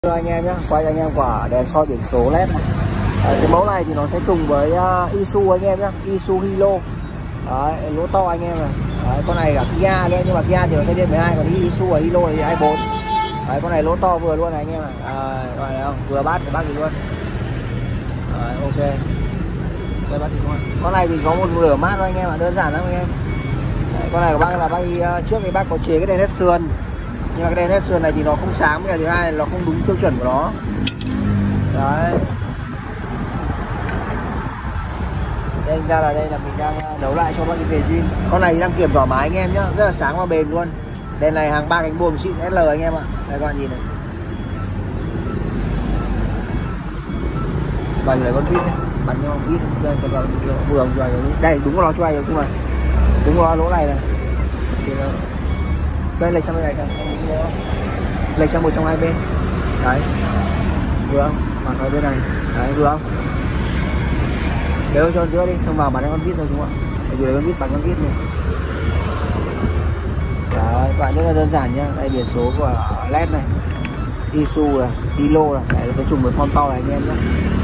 Anh em nhé, quay anh em quả đèn soi biển số LED này. Cái mẫu này thì nó sẽ trùng với Isuzu anh em nhé, Isuzu Hilo. Đấy, lỗ to anh em này. Đấy, con này cả Kia nữa, nhưng mà Kia thì nó sẽ điện 12, còn Isuzu và Hilo thì 24. Đấy, con này lỗ to vừa luôn này anh em này. Con này không, vừa bát thì luôn. Đấy, ok. Đây bát thì luôn. Con này thì có một lửa mát thôi anh em ạ, đơn giản lắm anh em. Đấy, con này của bác là bác trước thì bác có chế cái đèn LED sườn. Nhưng mà cái đèn LED sườn này thì nó không sáng, cái thứ hai nó không đúng tiêu chuẩn của nó. Đấy. Đây ra là đây là mình đang đấu lại cho bác cái về zin. Con này đăng kiểm thoải mái anh em nhá, rất là sáng và bền luôn. Đèn này hàng 3 cánh buồm xịn SL anh em ạ. Đây các bạn nhìn này. Bật lại con vít này, bật cho con vít đây vừa rồi. Đây đúng của nó cho ai rồi, mà đúng của nó lỗ này này. Đây lệch sang bên này cả, lệch sang một trong hai bên. Đấy, vừa không? Mặt ở bên này, đấy vừa không? Đều cho giữa đi, xong vào bắn con vít thôi đúng không ạ? Rồi con vít bắn con vít này. Đấy, các bạn rất là đơn giản nhá. Đây biển số của LED này, Isuzu này, Hilo này, đấy nó trùng với font to này anh em nhé.